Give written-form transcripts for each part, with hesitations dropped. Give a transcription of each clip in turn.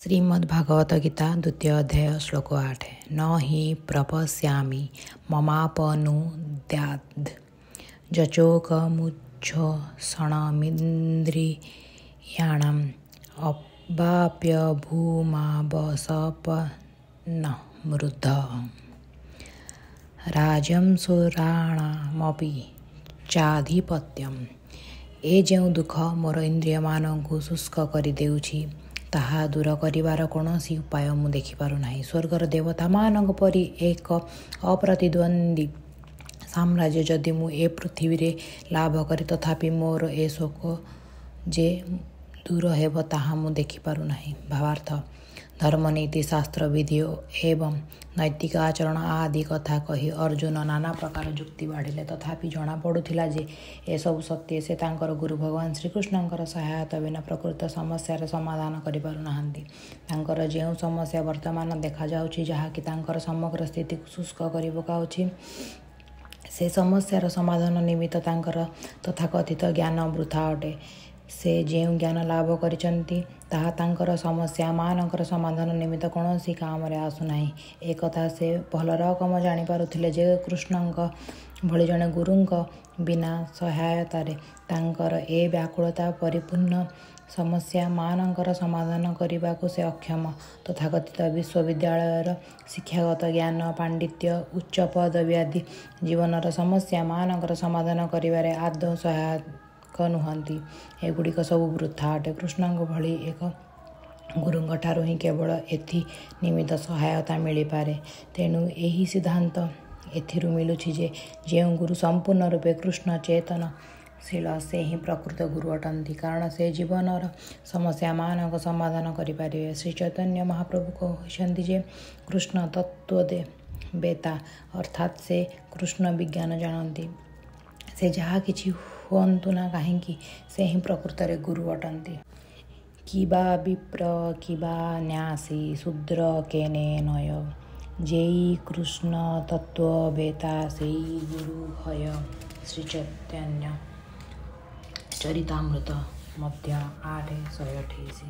श्रीमद्भागवत गीता द्वितीय अध्याय श्लोक 8 न हि प्रपश्यामि ममापनुद्याद् जचोकमुच्छोषणमिन्द्रियाणाम् अवाप्य भूमावसपन्नमृद्धः राजंसुराणामपि चाधिपत्यम। ए ଯେଉଁ ଦୁଃଖ ମୋର ଇନ୍ଦ୍ରିୟମାନଙ୍କୁ ଶୁଷ୍କ କରିଦେଉଛି ତାହା ଦୂର କରିବାର କୌଣସି ଉପାୟ ମୁଁ ଦେଖିପାରୁନାହିଁ। ସ୍ୱର୍ଗର ଦେବତାମାନଙ୍କ ପରି ଏକ ଅପ୍ରତିଦ୍ୱନ୍ଦ୍ୱୀ ସାମ୍ରାଜ୍ୟ ଯଦି ମୁଁ ଏ ପୃଥିବୀରେ ଲାଭ କରେ ତଥାପି ମୋର ଏ ଶୋକ ଯେ ଦୂର ହେବ ତାହା ମୁଁ ଦେଖିପାରୁନାହିଁ। ଭାବାର୍ଥ ଧର୍ମନୀତି ଶାସ୍ତ୍ର ବିଧି ଏବଂ ନୈତିକ ଆଚରଣ ଆଦି କଥା କହି ଅର୍ଜୁନ ନାନା ପ୍ରକାର ଯୁକ୍ତି ବାଢ଼ିଲେ। ତଥାପି ଜଣାପଡ଼ୁଥିଲା ଯେ ଏସବୁ ସତ୍ତ୍ୱେ ସେ ତାଙ୍କର ଗୁରୁ ଭଗବାନ ଶ୍ରୀକୃଷ୍ଣଙ୍କର ସହାୟତା ବିନା ପ୍ରକୃତ ସମସ୍ୟାର ସମାଧାନ କରିପାରୁନାହାନ୍ତି। ତାଙ୍କର ଯେଉଁ ସମସ୍ୟା ବର୍ତ୍ତମାନ ଦେଖାଯାଉଛି ଯାହାକି ତାଙ୍କର ସମଗ୍ର ସ୍ଥିତିକୁ ଶୁଷ୍କ କରି ପକାଉଛି ସେ ସମସ୍ୟାର ସମାଧାନ ନିମିତ୍ତ ତାଙ୍କର ତଥାକଥିତ ଜ୍ଞାନ ବୃଥା ଅଟେ। ସେ ଯେଉଁ ଜ୍ଞାନ ଲାଭ କରିଛନ୍ତି ତାହା ତାଙ୍କର ସମସ୍ୟାମାନଙ୍କର ସମାଧାନ ନିମିତ୍ତ କୌଣସି କାମରେ ଆସୁନାହିଁ। ଏକଥା ସେ ଭଲ ରକମ ଜାଣିପାରୁଥିଲେ ଯେ କୃଷ୍ଣଙ୍କ ଭଳି ଜଣେ ଗୁରୁଙ୍କ ବିନା ସହାୟତାରେ ତାଙ୍କର ଏ ବ୍ୟାକୁଳତା ପରିପୂର୍ଣ୍ଣ ସମସ୍ୟାମାନଙ୍କର ସମାଧାନ କରିବାକୁ ସେ ଅକ୍ଷମ। ତଥାକଥିତ ବିଶ୍ୱବିଦ୍ୟାଳୟର ଶିକ୍ଷାଗତ ଜ୍ଞାନ ପାଣ୍ଡିତ୍ୟ ଉଚ୍ଚ ପଦବୀ ଆଦି ଜୀବନର ସମସ୍ୟାମାନଙ୍କର ସମାଧାନ କରିବାରେ ଆଦୌ ସହାୟକ ନୁହନ୍ତି। ଏଗୁଡ଼ିକ ସବୁ ବୃଥା ଅଟେ। କୃଷ୍ଣଙ୍କ ଭଳି ଏକ ଗୁରୁଙ୍କ ଠାରୁ ହିଁ କେବଳ ଏଥି ନିମିତ୍ତ ସହାୟତା ମିଳିପାରେ। ତେଣୁ ଏହି ସିଦ୍ଧାନ୍ତ ଏଥିରୁ ମିଳୁଛି ଯେ ଯେଉଁ ଗୁରୁ ସମ୍ପୂର୍ଣ୍ଣ ରୂପେ କୃଷ୍ଣ ଚେତନଶୀଳ ସେ ହିଁ ପ୍ରକୃତ ଗୁରୁ ଅଟନ୍ତି, କାରଣ ସେ ଜୀବନର ସମସ୍ୟାମାନଙ୍କ ସମାଧାନ କରିପାରିବେ। ଶ୍ରୀ ଚୈତନ୍ୟ ମହାପ୍ରଭୁ କହିଛନ୍ତି ଯେ କୃଷ୍ଣ ତତ୍ତ୍ୱବେତା ଅର୍ଥାତ୍ ସେ କୃଷ୍ଣ ବିଜ୍ଞାନ ଜାଣନ୍ତି। ସେ ଯାହା କିଛି ହୁଅନ୍ତୁ ନା କାହିଁକି ସେ ହିଁ ପ୍ରକୃତରେ ଗୁରୁ ଅଟନ୍ତି। କିବା ବିପ୍ର କିବା ନ୍ୟାସୀ ଶୂଦ୍ର କେନେନୟ ଯେଇ କୃଷ୍ଣ ତତ୍ତ୍ୱବେତା ସେଇ ଗୁରୁ ହୟ। ଶ୍ରୀ ଚୈତନ୍ୟ ଚରିତାମୃତ ମଧ୍ୟ 8:128।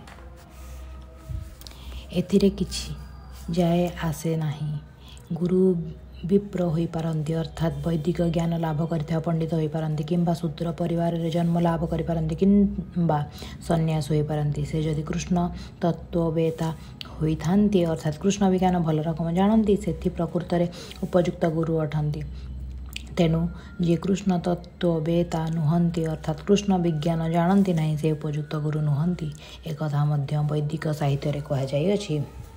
ଏଥିରେ କିଛି ଯାଏ ଆସେ ନାହିଁ। ଗୁରୁ ବିପ୍ର ହୋଇପାରନ୍ତି ଅର୍ଥାତ୍ ବୈଦିକ ଜ୍ଞାନ ଲାଭ କରିଥିବା ପଣ୍ଡିତ ହୋଇପାରନ୍ତି, କିମ୍ବା ଶୂଦ୍ର ପରିବାରରେ ଜନ୍ମ ଲାଭ କରିପାରନ୍ତି, କିମ୍ବା ସନ୍ନ୍ୟାସ ହୋଇପାରନ୍ତି। ସେ ଯଦି କୃଷ୍ଣ ତତ୍ତ୍ୱବେତା ହୋଇଥାନ୍ତି ଅର୍ଥାତ୍ କୃଷ୍ଣ ବିଜ୍ଞାନ ଭଲ ରକମ ଜାଣନ୍ତି ସେଥି ପ୍ରକୃତରେ ଉପଯୁକ୍ତ ଗୁରୁ ଅଟନ୍ତି। ତେଣୁ ଯିଏ କୃଷ୍ଣ ତତ୍ତ୍ୱବେତା ନୁହନ୍ତି ଅର୍ଥାତ୍ କୃଷ୍ଣ ବିଜ୍ଞାନ ଜାଣନ୍ତି ନାହିଁ ସେ ଉପଯୁକ୍ତ ଗୁରୁ ନୁହନ୍ତି। ଏକଥା ମଧ୍ୟ ବୈଦିକ ସାହିତ୍ୟରେ କୁହାଯାଇଅଛି।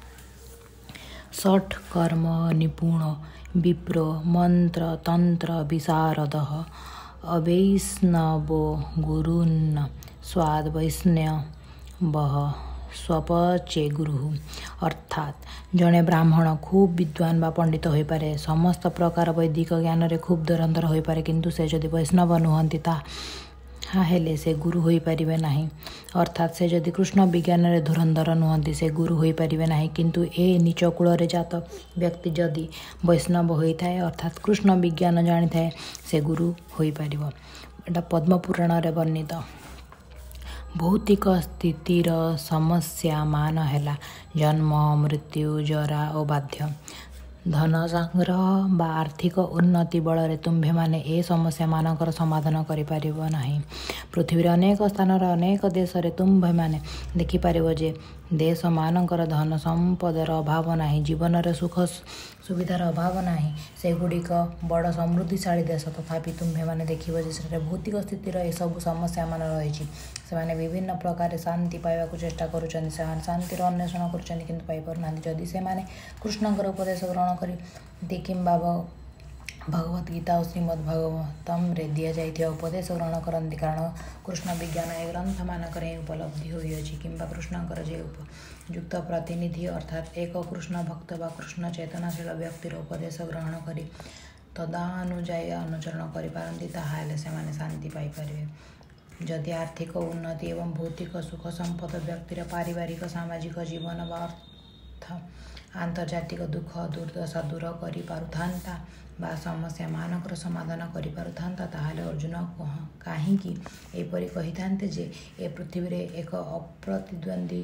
ଷଟ୍ କର୍ମ ନିପୁଣ ବିପ୍ର ମନ୍ତ୍ର ତନ୍ତ୍ର ବିଶାରଦଃ ଅବୈଷ୍ଣବୋ ଗୁରୁନ୍ ସ୍ୱାଦ୍ ବୈଷ୍ଣବଃ ସ୍ୱପଚେ ଗୁରୁଃ। ଅର୍ଥାତ୍ ଜଣେ ବ୍ରାହ୍ମଣ ଖୁବ୍ ବିଦ୍ୱାନ ବା ପଣ୍ଡିତ ହୋଇପାରେ, ସମସ୍ତ ପ୍ରକାର ବୈଦିକ ଜ୍ଞାନରେ ଖୁବ୍ ଧୁରନ୍ଧର ହୋଇପାରେ, କିନ୍ତୁ ସେ ଯଦି ବୈଷ୍ଣବ ନୁହନ୍ତି ତାହାହେଲେ ସେ ଗୁରୁ ହୋଇପାରିବେ ନାହିଁ। ଅର୍ଥାତ୍ ସେ ଯଦି କୃଷ୍ଣ ବିଜ୍ଞାନରେ ଧୁରନ୍ଧର ନୁହନ୍ତି ସେ ଗୁରୁ ହୋଇପାରିବେ ନାହିଁ। କିନ୍ତୁ ଏ ନୀଚ କୁଳରେ ଜାତ ବ୍ୟକ୍ତି ଯଦି ବୈଷ୍ଣବ ହୋଇଥାଏ ଅର୍ଥାତ୍ କୃଷ୍ଣ ବିଜ୍ଞାନ ଜାଣିଥାଏ ସେ ଗୁରୁ ହୋଇପାରିବ। ଏଟା ପଦ୍ମପୁରାଣରେ ବର୍ଣ୍ଣିତ। ଭୌତିକ ସ୍ଥିତିର ସମସ୍ୟାମାନ ହେଲା ଜନ୍ମ ମୃତ୍ୟୁ ଜରା ଓ ବାର୍ଦ୍ଧକ୍ୟ। ଧନ ସଂଗ୍ରହ ବା ଆର୍ଥିକ ଉନ୍ନତି ବଳରେ ତୁମ୍ଭେମାନେ ଏ ସମସ୍ୟାମାନଙ୍କର ସମାଧାନ କରିପାରିବ ନାହିଁ। ପୃଥିବୀର ଅନେକ ସ୍ଥାନର ଅନେକ ଦେଶରେ ତୁମ୍ଭେମାନେ ଦେଖିପାରିବ ଯେ ଦେଶମାନଙ୍କର ଧନ ସମ୍ପଦର ଅଭାବ ନାହିଁ, ଜୀବନରେ ସୁଖ ସୁବିଧାର ଅଭାବ ନାହିଁ। ସେଗୁଡ଼ିକ ବଡ଼ ସମୃଦ୍ଧିଶାଳୀ ଦେଶ, ତଥାପି ତୁମ୍ଭେମାନେ ଦେଖିବ ଯେ ସେଠାରେ ଭୌତିକ ସ୍ଥିତିର ଏସବୁ ସମସ୍ୟାମାନ ରହିଛି। ସେମାନେ ବିଭିନ୍ନ ପ୍ରକାରେ ଶାନ୍ତି ପାଇବାକୁ ଚେଷ୍ଟା କରୁଛନ୍ତି, ସେମାନେ ଶାନ୍ତିର ଅନ୍ୱେଷଣ କରୁଛନ୍ତି କିନ୍ତୁ ପାଇପାରୁନାହାନ୍ତି। ଯଦି ସେମାନେ କୃଷ୍ଣଙ୍କର ଉପଦେଶ ଗ୍ରହଣ କରନ୍ତି କିମ୍ବା ଭଗବତ୍ ଗୀତା ଓ ଶ୍ରୀମଦ୍ ଭାଗବତମରେ ଦିଆଯାଇଥିବା ଉପଦେଶ ଗ୍ରହଣ କରନ୍ତି, କାରଣ କୃଷ୍ଣ ବିଜ୍ଞାନ ଏ ଗ୍ରନ୍ଥମାନଙ୍କରେ ହିଁ ଉପଲବ୍ଧି ହୋଇଅଛି, କିମ୍ବା କୃଷ୍ଣଙ୍କର ଯେ ଉପଯୁକ୍ତ ପ୍ରତିନିଧି ଅର୍ଥାତ୍ ଏକ କୃଷ୍ଣ ଭକ୍ତ ବା କୃଷ୍ଣ ଚେତନାଶୀଳ ବ୍ୟକ୍ତିର ଉପଦେଶ ଗ୍ରହଣ କରି ତଦାନୁଯାୟୀ ଅନୁଚରଣ କରିପାରନ୍ତି ତାହାହେଲେ ସେମାନେ ଶାନ୍ତି ପାଇପାରିବେ। ଯଦି ଆର୍ଥିକ ଉନ୍ନତି ଏବଂ ଭୌତିକ ସୁଖ ସମ୍ପଦ ବ୍ୟକ୍ତିର ପାରିବାରିକ ସାମାଜିକ ଜୀବନ ବା ଆନ୍ତର୍ଜାତିକ ଦୁଃଖ ଦୁର୍ଦ୍ଦଶା ଦୂର କରିପାରୁଥାନ୍ତା ବା ସମସ୍ୟାମାନଙ୍କର ସମାଧାନ କରିପାରୁଥାନ୍ତା ତାହେଲେ ଅର୍ଜୁନ କାହିଁକି ଏପରି କହିଥାନ୍ତେ ଯେ ଏ ପୃଥିବୀରେ ଏକ ଅପ୍ରତିଦ୍ୱନ୍ଦ୍ୱୀ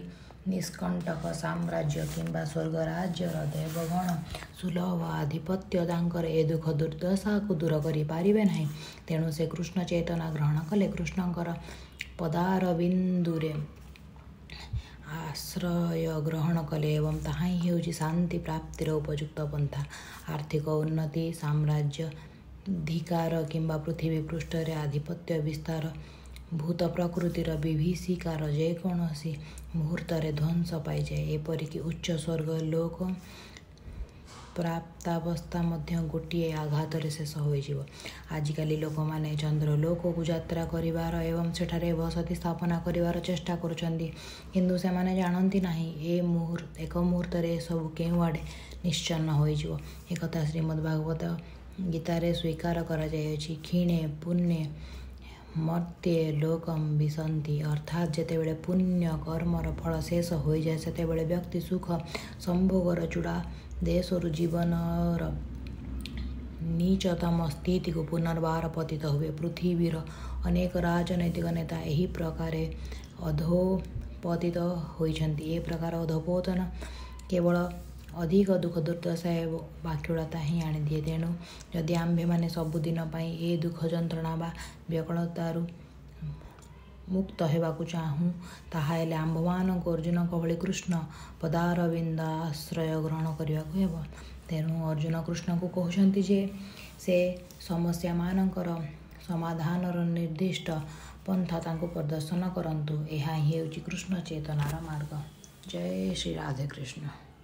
ନିଷ୍କଣ୍ଟକ ସାମ୍ରାଜ୍ୟ କିମ୍ବା ସ୍ୱର୍ଗରାଜ୍ୟର ଦେବଗଣ ସୁଲଭ ଆଧିପତ୍ୟ ତାଙ୍କର ଏ ଦୁଃଖ ଦୁର୍ଦ୍ଦଶାକୁ ଦୂର କରିପାରିବେ ନାହିଁ। ତେଣୁ ସେ କୃଷ୍ଣ ଚେତନା ଗ୍ରହଣ କଲେ। କୃଷ୍ଣଙ୍କର ପଦାରବିନ୍ଦୁରେ ଆଶ୍ରୟ ଗ୍ରହଣ କଲେ ଏବଂ ତାହା ହିଁ ହେଉଛି ଶାନ୍ତି ପ୍ରାପ୍ତିର ଉପଯୁକ୍ତ ପନ୍ଥା। ଆର୍ଥିକ ଉନ୍ନତି, ସାମ୍ରାଜ୍ୟାଧିକାର କିମ୍ବା ପୃଥିବୀ ପୃଷ୍ଠରେ ଆଧିପତ୍ୟ ବିସ୍ତାର, ଭୂତ ପ୍ରକୃତିର ବିଭୀଷିକାର ଯେକୌଣସି ମୁହୂର୍ତ୍ତରେ ଧ୍ୱଂସ ପାଇଯାଏ। ଏପରିକି ଉଚ୍ଚ ସ୍ୱର୍ଗ ଲୋକ ପ୍ରାପ୍ତାବସ୍ଥା ମଧ୍ୟ ଗୋଟିଏ ଆଘାତରେ ଶେଷ ହୋଇଯିବ। ଆଜିକାଲି ଲୋକମାନେ ଚନ୍ଦ୍ରଲୋକକୁ ଯାତ୍ରା କରିବାର ଏବଂ ସେଠାରେ ବସତି ସ୍ଥାପନା କରିବାର ଚେଷ୍ଟା କରୁଛନ୍ତି, କିନ୍ତୁ ସେମାନେ ଜାଣନ୍ତି ନାହିଁ ଏକ ମୁହୂର୍ତ୍ତରେ ଏସବୁ କେଉଁଆଡ଼େ ନିଶ୍ଚନ୍ନ ହୋଇଯିବ। ଏକଥା ଶ୍ରୀମଦ୍ ଭାଗବତ ଗୀତାରେ ସ୍ୱୀକାର କରାଯାଇଅଛି। କ୍ଷୀଣେ ପୁଣ୍ୟେ ମର୍ତ୍ତ୍ୟେ ଲୋକମ୍ ବିଶନ୍ତି, ଅର୍ଥାତ୍ ଯେତେବେଳେ ପୁଣ୍ୟ କର୍ମର ଫଳ ଶେଷ ହୋଇଯାଏ ସେତେବେଳେ ବ୍ୟକ୍ତି ସୁଖ ସମ୍ଭୋଗର ଚୂଡ଼ା ଦେଶରୁ ଜୀବନର ନୀଚତମ ସ୍ଥିତିକୁ ପୁନର୍ବାର ପତିତ ହୁଏ। ପୃଥିବୀର ଅନେକ ରାଜନୈତିକ ନେତା ଏହି ପ୍ରକାରେ ଅଧୋପତିତ ହୋଇଛନ୍ତି। ଏ ପ୍ରକାର ଅଧୋପତନ କେବଳ ଅଧିକ ଦୁଃଖ ଦୁର୍ଦ୍ଦଶା ଏବଂ ବ୍ୟାକୁଳତା ହିଁ ଆଣିଦିଏ। ତେଣୁ ଯଦି ଆମ୍ଭେମାନେ ସବୁଦିନ ପାଇଁ ଏ ଦୁଃଖ ଯନ୍ତ୍ରଣା ବା ବ୍ୟାକୁଳତାରୁ ମୁକ୍ତ ହେବାକୁ ଚାହୁଁ, ତାହାହେଲେ ଆମ୍ଭମାନଙ୍କୁ ଅର୍ଜୁନଙ୍କ ଭଳି କୃଷ୍ଣ ପଦାରବିନ୍ଦ ଆଶ୍ରୟ ଗ୍ରହଣ କରିବାକୁ ହେବ। ତେଣୁ ଅର୍ଜୁନ କୃଷ୍ଣଙ୍କୁ କହୁଛନ୍ତି ଯେ ସେ ସମସ୍ୟାମାନଙ୍କର ସମାଧାନର ନିର୍ଦ୍ଦିଷ୍ଟ ପନ୍ଥା ତାଙ୍କୁ ପ୍ରଦର୍ଶନ କରନ୍ତୁ। ଏହା ହିଁ ହେଉଛି କୃଷ୍ଣ ଚେତନାର ମାର୍ଗ। ଜୟ ଶ୍ରୀ ରାଧେ କୃଷ୍ଣ।